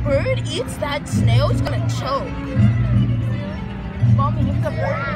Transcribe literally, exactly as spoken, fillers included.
bird eats that snail, it's gonna choke. Mommy, if the bird